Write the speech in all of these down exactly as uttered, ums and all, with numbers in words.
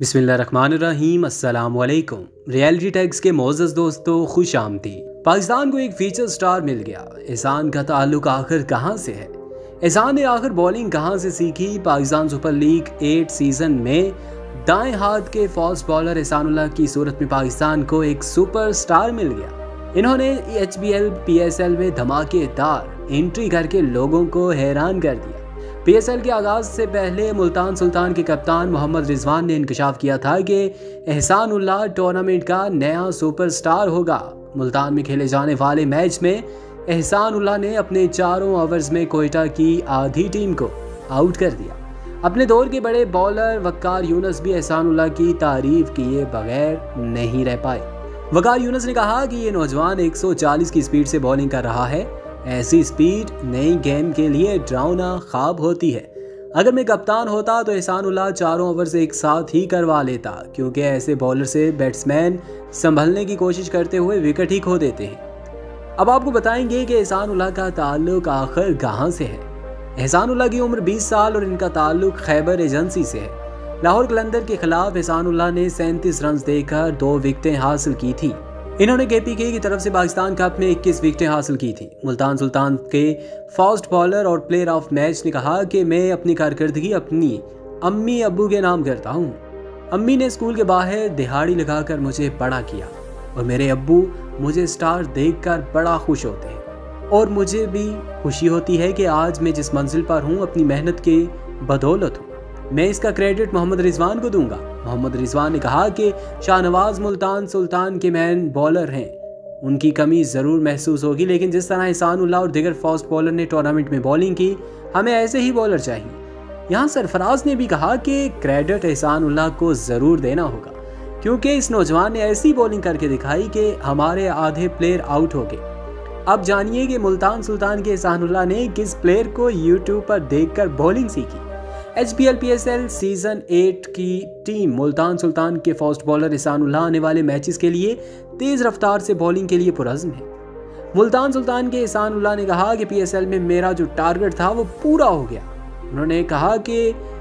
बिस्मिल्लाहिर्रहमानिर्रहीम अस्सलाम वालेकुम। रियलिटी टैक्स के मोअज़्ज़ज़ दोस्तों, खुश आमदीद। पाकिस्तान को एक फीचर स्टार मिल गया। एहसान का ताल्लुक आखिर कहाँ से है? एहसान ने आखिर बॉलिंग कहाँ से सीखी? Pakistan super league eight season में दाएं हाथ के फास्ट बॉलर एहसानुल्लाह की सूरत में पाकिस्तान को एक सुपर स्टार मिल गया। इन्होंने H B L P S L में धमाकेदार एंट्री करके लोगों को हैरान कर दिया। पी एस एल के आगाज़ से पहले मुल्तान सुल्तान के कप्तान मोहम्मद रिजवान ने इंकशाफ किया था कि एहसानुल्लाह टूर्नामेंट का नया सुपरस्टार होगा। मुल्तान में खेले जाने वाले मैच में एहसानुल्लाह ने अपने चारों ओवर्स में कोयटा की आधी टीम को आउट कर दिया। अपने दौर के बड़े बॉलर वक्कार यूनुस भी एहसानुल्लाह की तारीफ किए बगैर नहीं रह पाए। वक्कार यूनुस ने कहा कि ये नौजवान एक सौ चालीस की स्पीड से बॉलिंग कर रहा है। ऐसी स्पीड नई गेम के लिए डरावना ख्वाब होती है। अगर मैं कप्तान होता तो एहसानुल्लाह चारों ओवर्स एक साथ ही करवा लेता, क्योंकि ऐसे बॉलर से बैट्समैन संभलने की कोशिश करते हुए विकेट ही खो देते हैं। अब आपको बताएंगे कि एहसानुल्लाह का ताल्लुक आखिर कहाँ से है। एहसानुल्लाह की उम्र बीस साल और इनका ताल्लुक खैबर एजेंसी से है। लाहौर कलंदर के खिलाफ एहसानुल्लाह ने सैंतीस रन देकर दो विकेटें हासिल की थी। इन्होंने के पी के की तरफ से पाकिस्तान कप में इक्कीस विकेटें हासिल की थी। मुल्तान सुल्तान के फास्ट बॉलर और प्लेयर ऑफ मैच ने कहा कि मैं अपनी कारकर्दगी अपनी अम्मी अब्बू के नाम करता हूँ। अम्मी ने स्कूल के बाहर दिहाड़ी लगाकर मुझे बड़ा किया और मेरे अब्बू मुझे स्टार देखकर बड़ा खुश होते हैं और मुझे भी खुशी होती है कि आज मैं जिस मंजिल पर हूँ अपनी मेहनत के बदौलत हूँ। मैं इसका क्रेडिट मोहम्मद रिजवान को दूंगा। मोहम्मद रिजवान ने कहा कि शाहनवाज मुल्तान सुल्तान के मैन बॉलर हैं। उनकी कमी ज़रूर महसूस होगी, लेकिन जिस तरह एहसानुल्लाह और दिगर फास्ट बॉलर ने टूर्नामेंट में बॉलिंग की, हमें ऐसे ही बॉलर चाहिए। यहाँ सरफराज ने भी कहा कि क्रेडिट एहसानुल्लाह को ज़रूर देना होगा, क्योंकि इस नौजवान ने ऐसी बॉलिंग करके दिखाई कि हमारे आधे प्लेयर आउट हो गए। अब जानिए कि मुल्तान सुल्तान के एहसानुल्लाह ने किस प्लेयर को यूट्यूब पर देखकर बॉलिंग सीखी। H B L P S L season eight की टीम मुल्तान सुल्तान के फास्ट बॉलर एहसानुल्लाह आने वाले मैचेस के लिए तेज़ रफ्तार से बॉलिंग के लिए पुरज़्म है। मुल्तान सुल्तान के एहसानुल्लाह ने कहा कि पी एस एल में मेरा जो टारगेट था वो पूरा हो गया। उन्होंने कहा कि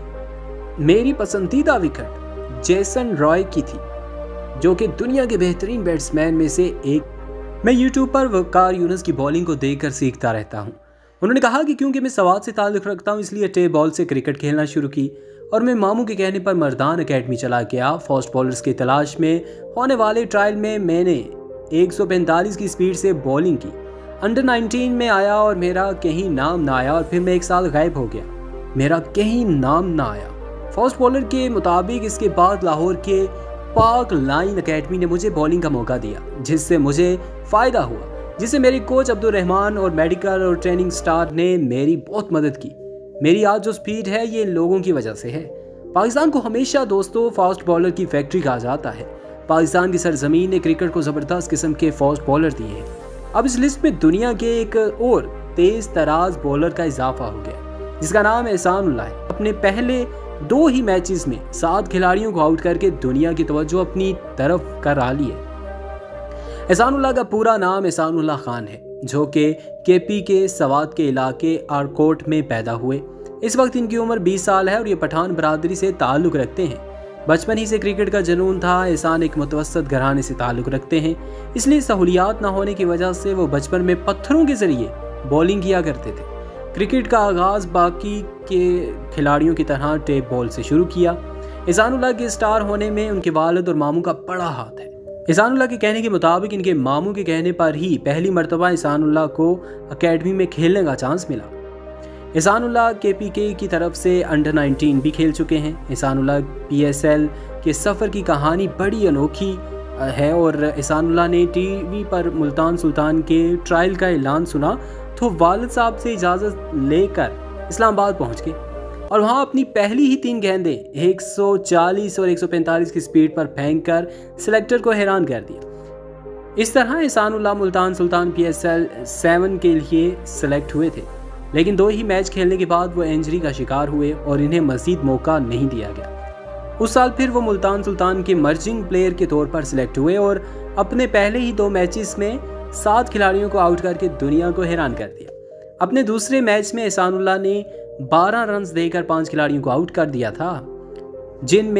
मेरी पसंदीदा विकेट जेसन रॉय की थी, जो कि दुनिया के बेहतरीन बैट्समैन में से एक। मैं यूट्यूब पर वकार यूनुस की बॉलिंग को देखकर सीखता रहता हूँ। उन्होंने कहा कि क्योंकि मैं सवाद से ताल्लुक़ रखता हूँ, इसलिए टे बॉल से क्रिकेट खेलना शुरू की और मैं मामू के कहने पर मर्दान अकेडमी चला गया। फास्ट बॉलर्स की तलाश में होने वाले ट्रायल में मैंने एक सौ पैंतालीस की स्पीड से बॉलिंग की। अंडर नाइनटीन में आया और मेरा कहीं नाम ना आया और फिर मैं एक साल गायब हो गया, मेरा कहीं नाम ना आया। फास्ट बॉलर के मुताबिक इसके बाद लाहौर के पाक लाइन अकेडमी ने मुझे बॉलिंग का मौका दिया, जिससे मुझे फ़ायदा हुआ, जिससे मेरे कोच अब्दुल रहमान और मेडिकल और ट्रेनिंग स्टाफ ने मेरी बहुत मदद की। मेरी आज जो स्पीड है ये इन लोगों की वजह से है। पाकिस्तान को हमेशा दोस्तों फास्ट बॉलर की फैक्ट्री कहा जाता है। पाकिस्तान की सरजमीन ने क्रिकेट को ज़बरदस्त किस्म के फास्ट बॉलर दिए हैं। अब इस लिस्ट में दुनिया के एक और तेज़ तराज बॉलर का इजाफा हो गया, जिसका नाम एहसानुल्लाह है। अपने पहले दो ही मैचेस में सात खिलाड़ियों को आउट करके दुनिया की तवज्जो अपनी तरफ करा ली है। एहसानुल्लाह का पूरा नाम एहसानुल्लाह खान है, जो कि के पी के सवात के इलाके आरकोट में पैदा हुए। इस वक्त इनकी उम्र बीस साल है और ये पठान बरादरी से ताल्लुक़ रखते हैं। बचपन ही से क्रिकेट का जुनून था। एहसान एक मुतवस्सत घराने से ताल्लुक़ रखते हैं, इसलिए सहूलियात ना होने की वजह से वो बचपन में पत्थरों के ज़रिए बॉलिंग किया करते थे। क्रिकेट का आगाज़ बाकी के खिलाड़ियों की तरह टेप बॉल से शुरू किया। एहसानुल्लाह के स्टार होने में उनके वालिद और मामू का बड़ा हाथ है। एहसानुल्लाह के कहने के मुताबिक इनके मामू के कहने पर ही पहली मरतबा एहसानुल्लाह को अकेडमी में खेलने का चांस मिला। एहसानुल्लाह के पी के की तरफ से अंडर नाइनटीन भी खेल चुके हैं। एहसानुल्लाह पी एस एल के सफ़र की कहानी बड़ी अनोखी है और एहसानुल्लाह ने टी वी पर मुल्तान सुल्तान के ट्रायल का ऐलान सुना तो वालिद साहब से इजाज़त लेकर इस्लामाबाद पहुँच गए और वहाँ अपनी पहली ही तीन गेंदें एक सौ चालीस और एक सौ पैंतालीस की स्पीड पर फेंककर सिलेक्टर को हैरान कर दिया। इस तरह Ihsanullah Multan Sultan P S L seven के लिए सेलेक्ट हुए थे, लेकिन दो ही मैच खेलने के बाद वो इंजरी का शिकार हुए और इन्हें मज़ीद मौका नहीं दिया गया। उस साल फिर वो मुल्तान सुल्तान के मर्जिंग प्लेयर के तौर पर सिलेक्ट हुए और अपने पहले ही दो मैचेस में सात खिलाड़ियों को आउट करके दुनिया को हैरान कर दिया। अपने दूसरे मैच में एहसानुल्लाह ने बारह रन देकर पांच खिलाड़ियों को आउट कर दिया था, जिनमें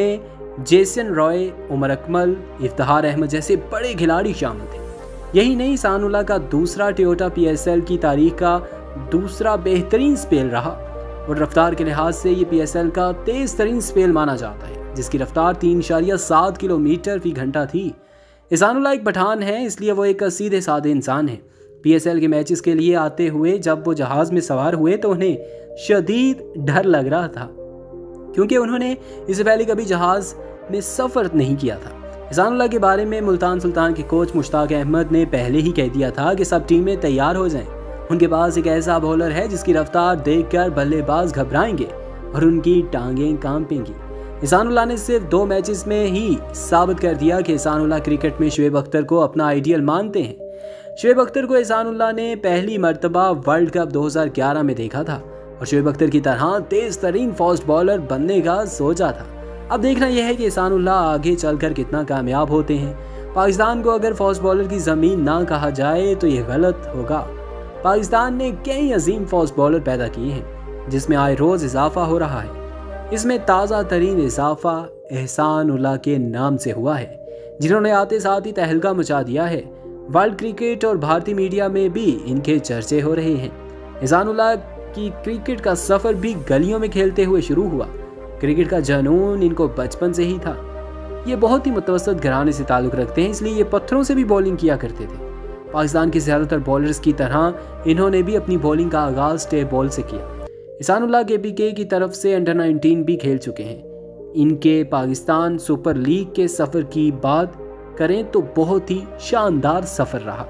जेसन रॉय, उमर अकमल, इफ्तिखार अहमद जैसे बड़े खिलाड़ी शामिल थे। यही नहीं, एहसानुल्लाह का दूसरा टोयोटा पी एस एल की तारीख का दूसरा बेहतरीन स्पेल रहा और रफ्तार के लिहाज से ये पी एस एल का तेज़ तरीन स्पेल माना जाता है, जिसकी रफ्तार तीन इशारिया सात किलोमीटर फी घंटा थी। एहसानुल्लाह एक पठान है, इसलिए वो एक सीधे साधे इंसान है। पी एस एल के मैचेस के लिए आते हुए जब वो जहाज़ में सवार हुए तो उन्हें शदीद डर लग रहा था, क्योंकि उन्होंने इससे पहले कभी जहाज़ में सफ़र नहीं किया था। एहसानुल्लाह के बारे में मुल्तान सुल्तान के कोच मुश्ताक अहमद ने पहले ही कह दिया था कि सब टीमें तैयार हो जाएं। उनके पास एक ऐसा बॉलर है जिसकी रफ्तार देखकर बल्लेबाज घबराएंगे और उनकी टांगें कांपेंगी। एहसानुल्लाह ने सिर्फ दो मैचेस में ही साबित कर दिया कि एहसानुल्लाह क्रिकेट में शुएब अख्तर को अपना आइडियल मानते हैं। शुएब अख्तर को एहसानुल्लाह ने पहली मरतबा वर्ल्ड कप दो हज़ार ग्यारह में देखा था और शुएब अख्तर की तरह तेज़ तरीन फास्ट बॉलर बनने का सोचा था। अब देखना यह है कि एहसानुल्लाह आगे चलकर कितना कामयाब होते हैं। पाकिस्तान को अगर फास्ट बॉलर की ज़मीन ना कहा जाए तो यह गलत होगा। पाकिस्तान ने कई अजीम फास्ट बॉलर पैदा किए हैं, जिसमें आए रोज़ इजाफा हो रहा है। इसमें ताज़ा तरीन इजाफा एहसानुल्लाह के नाम से हुआ है, जिन्होंने आते साथ ही तहलका मचा दिया है। वर्ल्ड क्रिकेट और भारतीय मीडिया में भी इनके चर्चे हो रहे हैं। एहसानुल्लाह की क्रिकेट का सफ़र भी गलियों में खेलते हुए शुरू हुआ। क्रिकेट का जुनून इनको बचपन से ही था। ये बहुत ही मुतवस्सित घराने से ताल्लुक़ रखते हैं, इसलिए ये पत्थरों से भी बॉलिंग किया करते थे। पाकिस्तान के ज़्यादातर बॉलर्स की तरह इन्होंने भी अपनी बॉलिंग का आगाज़ टेप बॉल से किया। एहसानुल्लाह के पी के की तरफ से अंडर नाइनटीन भी खेल चुके हैं। इनके पाकिस्तान सुपर लीग के सफ़र की बात करें तो बहुत ही शानदार सफ़र रहा।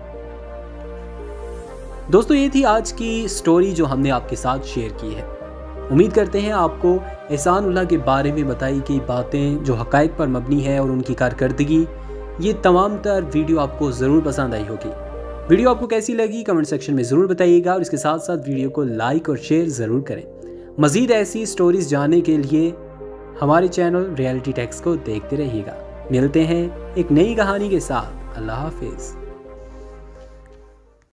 दोस्तों, ये थी आज की स्टोरी जो हमने आपके साथ शेयर की है। उम्मीद करते हैं आपको एहसानुल्लाह के बारे में बताई गई बातें जो हक़ाइक़ पर मबनी है और उनकी कारकर्दगी, ये तमाम तर वीडियो आपको ज़रूर पसंद आई होगी। वीडियो आपको कैसी लगी कमेंट सेक्शन में ज़रूर बताइएगा और इसके साथ साथ वीडियो को लाइक और शेयर ज़रूर करें। मज़ीद ऐसी स्टोरीज़ जानने के लिए हमारे चैनल रियलिटी टेक्स को देखते रहिएगा। मिलते हैं एक नई कहानी के साथ। अल्लाह हाफिज़।